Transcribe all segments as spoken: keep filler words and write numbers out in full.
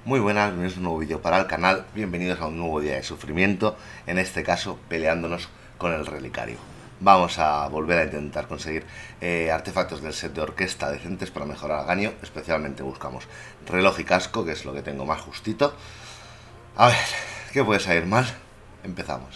Muy buenas, bienvenidos a un nuevo vídeo para el canal, bienvenidos a un nuevo día de sufrimiento, en este caso peleándonos con el relicario. Vamos a volver a intentar conseguir eh, artefactos del set de orquesta decentes para mejorar a Ganio, especialmente buscamos reloj y casco, que es lo que tengo más justito. A ver, ¿qué puede salir mal? Empezamos.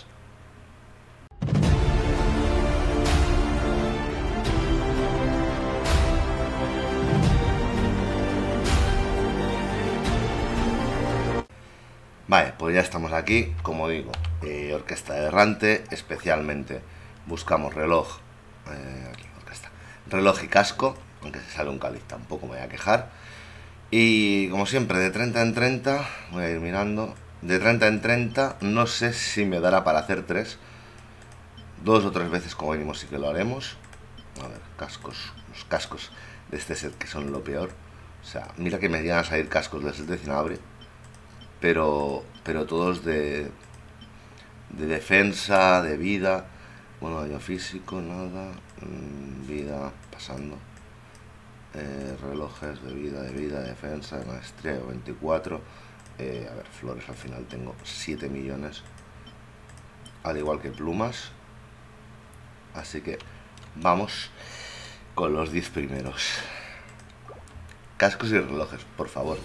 Vale, pues ya estamos aquí, como digo, eh, orquesta de errante, especialmente buscamos reloj, eh, aquí, orquesta, reloj y casco, aunque se sale un cáliz tampoco me voy a quejar. Y como siempre, de treinta en treinta, voy a ir mirando, de treinta en treinta, no sé si me dará para hacer tres, dos o tres veces como venimos sí que lo haremos. A ver, cascos, los cascos de este set que son lo peor. O sea, mira que me llegan a salir cascos del set de Cinabri, pero, pero todos de, de defensa, de vida. Bueno, daño físico, nada. Vida, pasando. Eh, relojes de vida, de vida, de defensa, de maestría, veinticuatro. Eh, a ver, flores al final tengo siete millones. Al igual que plumas. Así que vamos con los diez primeros. Cascos y relojes, por favor.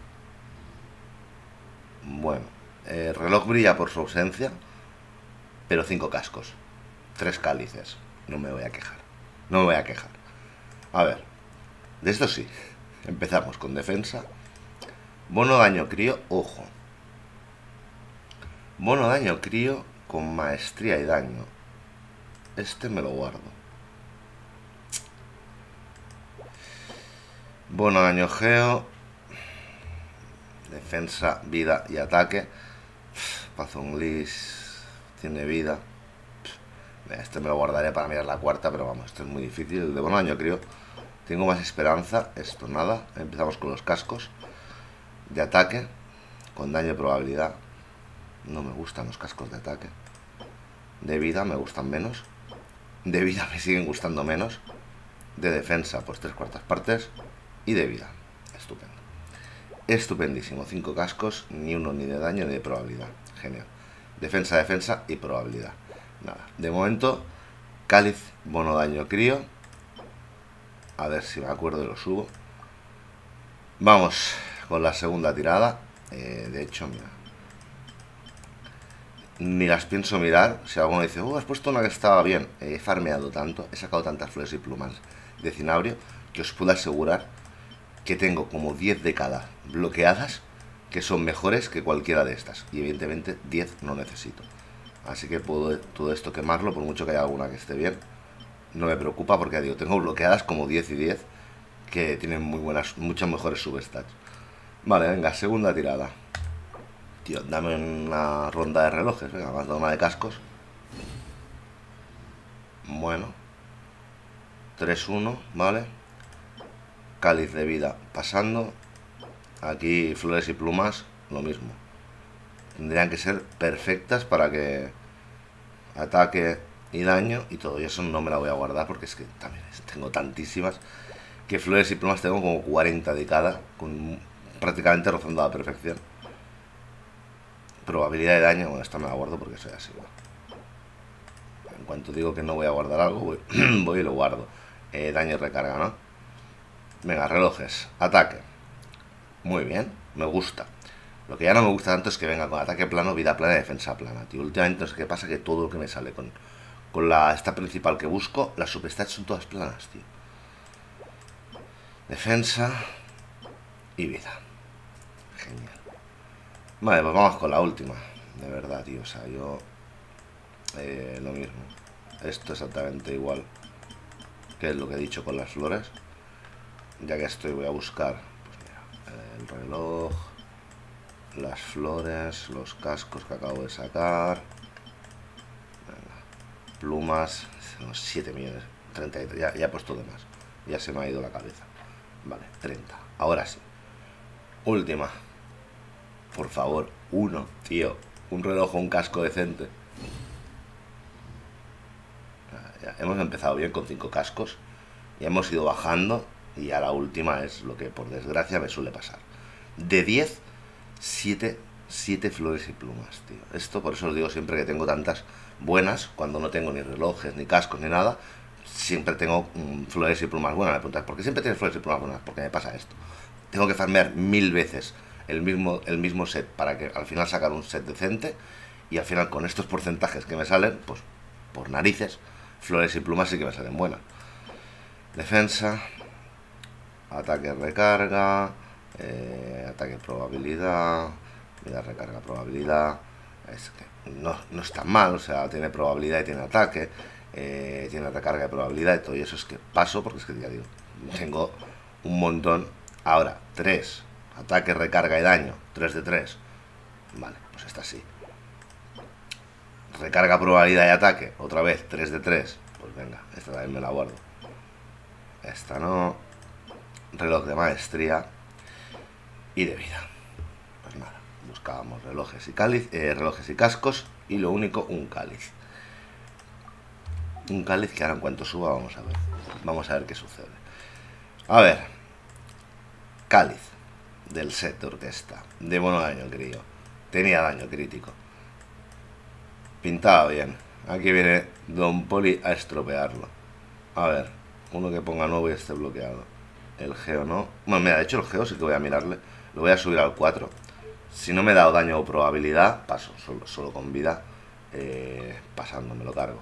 Bueno, el reloj brilla por su ausencia, pero cinco cascos, tres cálices. No me voy a quejar, no me voy a quejar. A ver, de esto sí. Empezamos con defensa. Bono daño crío, ojo. Bono daño crío con maestría y daño. Este me lo guardo. Bono daño geo. Defensa, vida y ataque. Pazonglis tiene vida. Este me lo guardaré para mirar la cuarta, pero vamos, esto es muy difícil. El de bono daño creo. Tengo más esperanza. Esto nada. Empezamos con los cascos. De ataque. Con daño y probabilidad. No me gustan los cascos de ataque. De vida me gustan menos. De vida me siguen gustando menos. De defensa, pues tres cuartas partes. Y de vida. Estupendo. Estupendísimo, cinco cascos, ni uno ni de daño ni de probabilidad. Genial. Defensa, defensa y probabilidad. Nada. De momento, cáliz, bono daño crío. A ver si me acuerdo y lo subo. Vamos con la segunda tirada. Eh, de hecho, mira. Ni las pienso mirar. Si alguno dice, oh, has puesto una que estaba bien. He farmeado tanto, he sacado tantas flores y plumas de cinabrio que os puedo asegurar que tengo como diez de cada bloqueadas que son mejores que cualquiera de estas. Y evidentemente diez no necesito. Así que puedo todo esto quemarlo, por mucho que haya alguna que esté bien. No me preocupa porque digo, tengo bloqueadas como diez y diez que tienen muy buenas, muchas mejores substats. Vale, venga, segunda tirada. Tío, dame una ronda de relojes. Venga, más de una de cascos. Bueno. tres uno, vale. Cáliz de vida pasando. Aquí flores y plumas, lo mismo. Tendrían que ser perfectas para que ataque y daño y todo. Y eso no me la voy a guardar porque es que también tengo tantísimas que flores y plumas tengo como cuarenta de cada, con prácticamente rozando a la perfección. Probabilidad de daño, bueno, esta me la guardo porque soy así. En cuanto digo que no voy a guardar algo, voy, voy y lo guardo. Eh, daño y recarga, ¿no? Venga, relojes. Ataque. Muy bien, me gusta. Lo que ya no me gusta tanto es que venga con ataque plano, vida plana y defensa plana, tío. Últimamente no sé qué pasa, que todo lo que me sale con, con la esta principal que busco, las substats son todas planas, tío. Defensa y vida. Genial. Vale, pues vamos con la última. De verdad, tío, o sea, yo... Eh, lo mismo. Esto exactamente igual que es lo que he dicho con las flores. Ya que estoy, voy a buscar pues mira, el reloj, las flores, los cascos que acabo de sacar. Venga, plumas, siete millones, treinta y tres, ya, ya he puesto de más. Ya se me ha ido la cabeza. Vale, treinta. Ahora sí. Última. Por favor, uno, tío. Un reloj o un casco decente. Ya, hemos empezado bien con cinco cascos. Y hemos ido bajando. Y a la última es lo que por desgracia me suele pasar. De diez siete, siete flores y plumas, tío. Esto, por eso os digo siempre que tengo tantas buenas, cuando no tengo ni relojes, ni cascos, ni nada, siempre tengo mm, flores y plumas buenas. Me preguntas, ¿por qué siempre tienes flores y plumas buenas? Porque me pasa esto. Tengo que farmear mil veces el mismo, el mismo set para que al final sacar un set decente, y al final con estos porcentajes que me salen, pues por narices, flores y plumas sí que me salen buenas. Defensa, ataque recarga, eh, ataque probabilidad, vida recarga probabilidad. Es que no, no es tan mal, o sea, tiene probabilidad y tiene ataque, eh, tiene recarga de probabilidad y todo, y eso es que paso porque es que ya digo, tengo un montón. Ahora, tres, ataque, recarga y daño, tres de tres. Vale, pues esta sí. Recarga, probabilidad y ataque, otra vez, tres de tres. Pues venga, esta también me la guardo. Esta no. Reloj de maestría y de vida. Pues nada, buscábamos relojes y cáliz, eh, relojes y cascos, y lo único, un cáliz. Un cáliz que ahora en cuanto suba vamos a ver. Vamos a ver qué sucede. A ver. Cáliz del set de orquesta. De mono daño crío. Tenía daño crítico. Pintaba bien. Aquí viene Don Poli a estropearlo. A ver, uno que ponga nuevo y esté bloqueado. El geo no. Bueno, mira, de hecho el geo sí que voy a mirarle. Lo voy a subir al cuatro. Si no me he dado daño o probabilidad, paso. Solo, solo con vida. Eh, pasando, me lo cargo.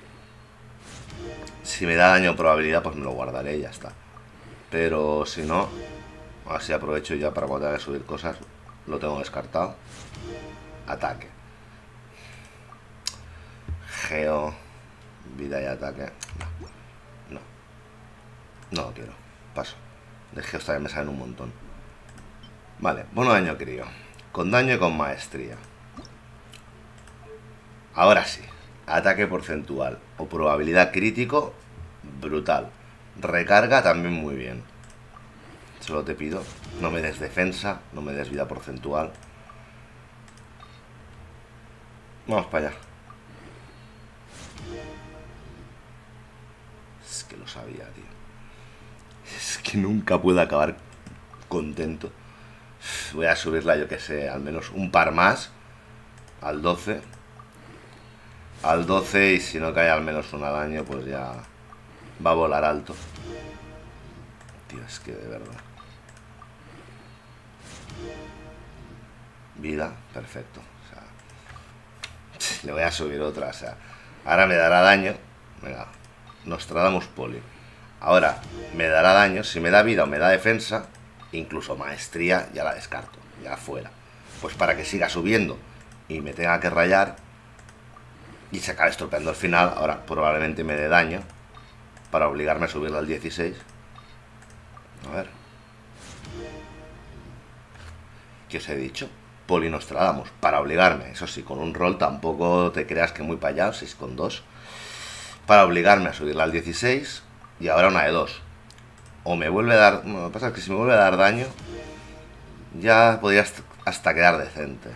Si me da daño o probabilidad, pues me lo guardaré y ya está. Pero si no, así aprovecho ya para cuando tenga que subir cosas. Lo tengo descartado. Ataque. Geo. Vida y ataque. No. No. No lo quiero. Paso. De geos también me salen un montón. Vale. Bono daño crío. Con daño y con maestría. Ahora sí. Ataque porcentual o probabilidad crítico. Brutal. Recarga también muy bien. Solo te pido, no me des defensa, no me des vida porcentual. Vamos para allá. Es que lo sabía, tío. Es que nunca puedo acabar contento. Voy a subirla, yo que sé, al menos un par más. Al doce. Al doce, y si no cae al menos una daño, pues ya va a volar alto. Tío, es que de verdad. Vida, perfecto. O sea, le voy a subir otra. O sea, ahora me dará daño. Venga, Nostradamus Poli. Ahora me dará daño. Si me da vida o me da defensa, incluso maestría, ya la descarto. Ya fuera. Pues para que siga subiendo y me tenga que rayar y se acabe estropeando al final. Ahora probablemente me dé daño para obligarme a subirla al dieciséis. A ver. ¿Qué os he dicho? Poli Nostradamus, para obligarme. Eso sí, con un rol tampoco te creas que muy para allá, seis con dos. Para obligarme a subirla al dieciséis. Y ahora una de dos. O me vuelve a dar... Bueno, lo que pasa es que si me vuelve a dar daño, ya podría hasta quedar decente.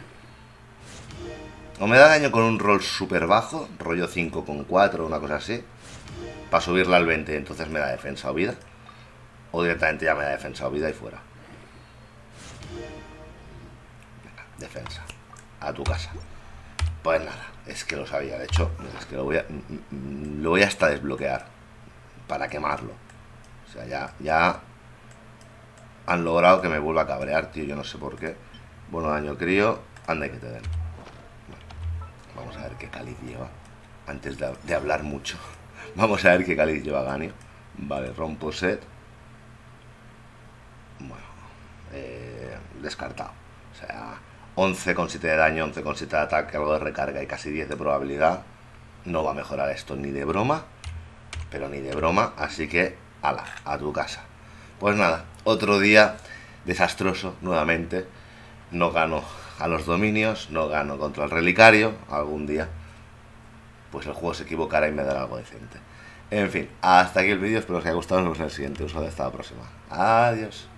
O me da daño con un rol súper bajo, rollo cinco con cuatro, una cosa así, para subirla al veinte, entonces me da defensa o vida. O directamente ya me da defensa o vida y fuera. Venga, defensa. A tu casa. Pues nada, es que lo sabía. De hecho, es que lo voy a, lo voy a hasta desbloquear para quemarlo. O sea, ya, ya han logrado que me vuelva a cabrear, tío. Yo no sé por qué. Bueno, daño crío, anda que te den. Bueno, vamos a ver qué cáliz lleva. Antes de, de hablar mucho. Vamos a ver qué cáliz lleva Ganio. Vale, rompo set. Bueno, eh, descartado. O sea, once con siete de daño, once con siete de ataque, algo de recarga y casi diez de probabilidad. No va a mejorar esto ni de broma. Pero ni de broma. Así que, ala, a tu casa. Pues nada, otro día desastroso nuevamente. No gano a los dominios, no gano contra el relicario. Algún día pues el juego se equivocará y me dará algo decente. En fin, hasta aquí el vídeo, espero que os haya gustado, nos vemos en el siguiente. Os veo hasta la próxima. Adiós.